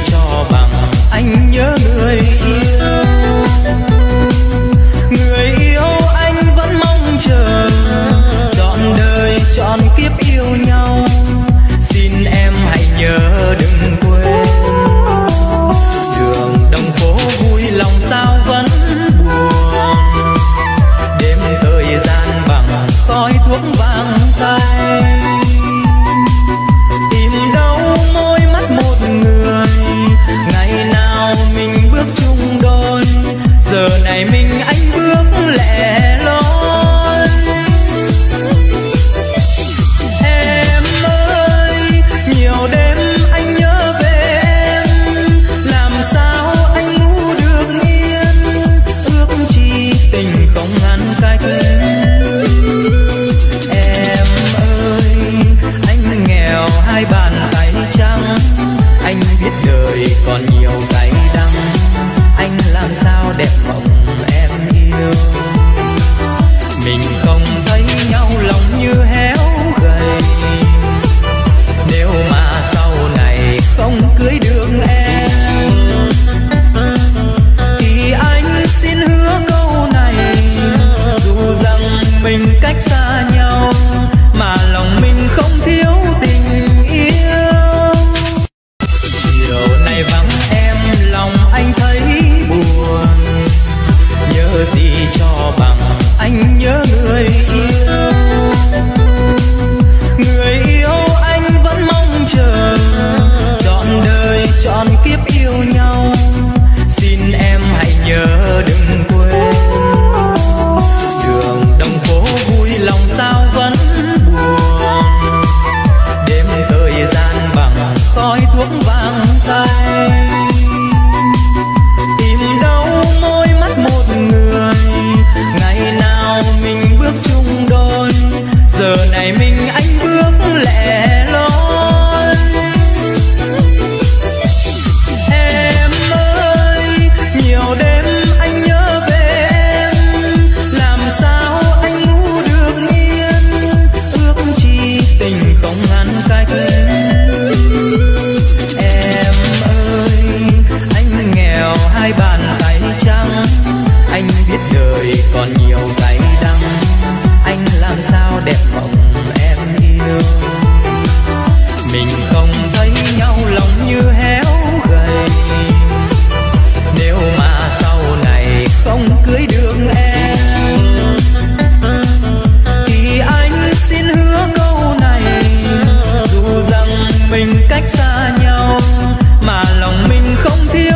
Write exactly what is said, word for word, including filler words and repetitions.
cho bằng anh nhớ người yêu. Người yêu anh vẫn mong chờ, trọn đời trọn kiếp yêu nhau. Xin em hãy nhớ đừng quên. Đường đồng phố vui lòng sao vẫn buồn. Đêm thời gian bằng khói thuốc vàng tay. Tìm đâu môi mắt một người, ngày nào mình bước chung đôi. Giờ này mình anh bước lẻ loi. Em ơi, nhiều đêm anh nhớ về em, làm sao anh ngủ được yên. Ước chi tình không ngăn cách. Em ơi, anh nghèo hai bàn tay trắng, anh biết đời còn nhiều cay đắng. Anh làm sao đẹp mộng em yêu. Mình không thấy nhau lòng như héo gầy. Nếu mà sau này không cưới được em, thì anh xin hứa câu này. Dù rằng mình cách xa nhau, mà lòng mình không thiếu tình yêu. Chiều này vắng em lòng anh thấy buồn. Nhớ gì cho bằng anh nhớ người yêu. Người yêu anh vẫn mong chờ, trọn đời trọn kiếp yêu nhau. Xin em hãy nhớ đừng quên. Đường đồng phố vui lòng sao vẫn buồn. Đêm thời gian bằng khói thuốc vàng tay. Tìm đâu môi mắt một người, ngày nào mình bước chung đôi. Giờ này mình anh bước lẻ loi. Em ơi, nhiều đêm anh nhớ về em, làm sao anh ngủ được yên. Ước chi tình không ngăn cách. Em ơi, anh nghèo hai bàn tay trắng, anh biết đời còn nhiều cay đắng. Anh làm sao đẹp mộng em yêu. Mình không thấy nhau lòng như héo gầy. Nếu mà sau này không cưới được em, thì anh xin hứa câu này. Dù rằng mình cách xa nhau, mà lòng mình không thiếu